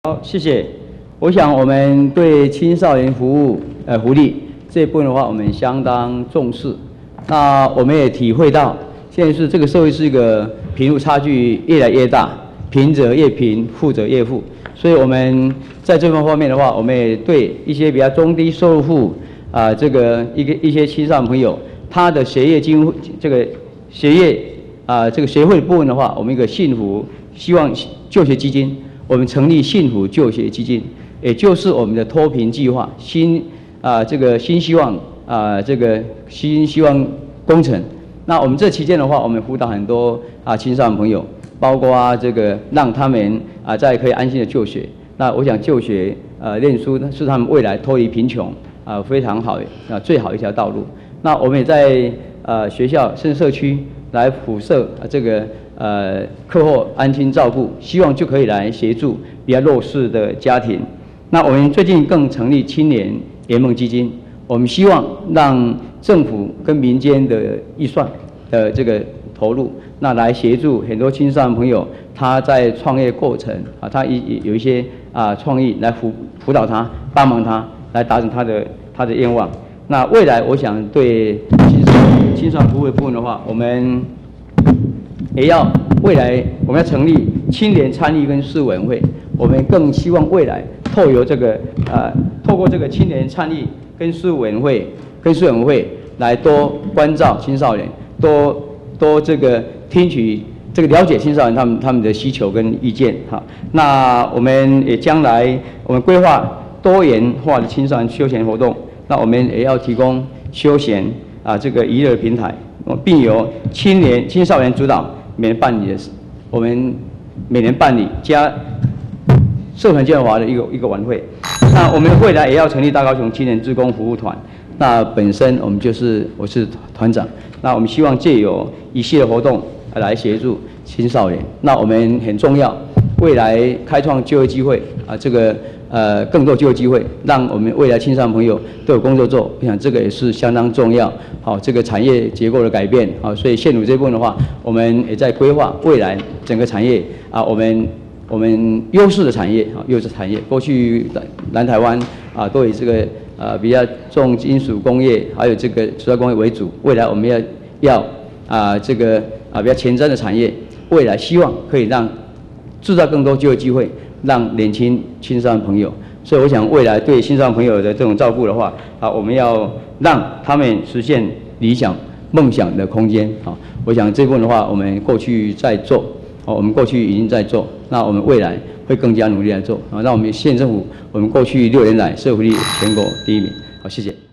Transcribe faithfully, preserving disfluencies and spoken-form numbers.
好，谢谢。我想我们对青少年服务呃福利这一部分的话，我们相当重视。那我们也体会到，现在是这个社会是一个贫富差距越来越大，贫者越贫，富者越富。所以我们在这方面的话，我们也对一些比较中低收入户啊、呃，这个一个一些青少年朋友，他的学业经这个学业啊、呃、这个学会的部分的话，我们一个幸福希望就学基金。 我们成立幸福就学基金，也就是我们的脱贫计划新啊、呃、这个新希望啊、呃、这个新希望工程。那我们这期间的话，我们辅导很多啊青少年朋友，包括、啊、这个让他们啊在可以安心的就学。那我想就学呃念书是他们未来脱离贫穷啊、呃、非常好啊最好一条道路。那我们也在呃学校甚至社区来辐射啊这个。 呃，课后安心照顾，希望就可以来协助比较弱势的家庭。那我们最近更成立青年联盟基金，我们希望让政府跟民间的预算的这个投入，那来协助很多青少年朋友他在创业过程啊，他有有一些啊创意来辅辅导他，帮忙他来达成他的他的愿望。那未来我想对青少青少年服务的部分的话，我们。 也要未来我们要成立青年参与跟事务委员会，我们更希望未来透由这个呃透过这个青年参与跟事务委员会跟事务委员会来多关照青少年，多多这个听取这个了解青少年他们他们的需求跟意见哈。那我们也将来我们规划多元化的青少年休闲活动，那我们也要提供休闲啊这个娱乐平台，并由青年青少年主导。 每年办理的，我们每年办理加社团建华的一个一个晚会。那我们未来也要成立大高雄青年志工服务团。那本身我们就是我是团长。那我们希望借由一系列活动来协助青少年。那我们很重要，未来开创就业机会啊，这个呃更多就业机会，让我们未来青少年朋友都有工作做。我想这个也是相当重要。 好，这个产业结构的改变，好，所以现乳这部分的话，我们也在规划未来整个产业啊，我们我们优势的产业啊，优势产业，过去南台湾啊都以这个呃比较重金属工业，还有这个制造工业为主，未来我们要要啊这个啊比较前瞻的产业，未来希望可以让制造更多就业机会，让年轻青少年朋友。 所以我想，未来对青少年朋友的这种照顾的话，啊，我们要让他们实现理想梦想的空间啊。我想这部分的话，我们过去在做，哦，我们过去已经在做，那我们未来会更加努力来做啊。那我们县政府，我们过去六年来社会福利全国第一名，好，谢谢。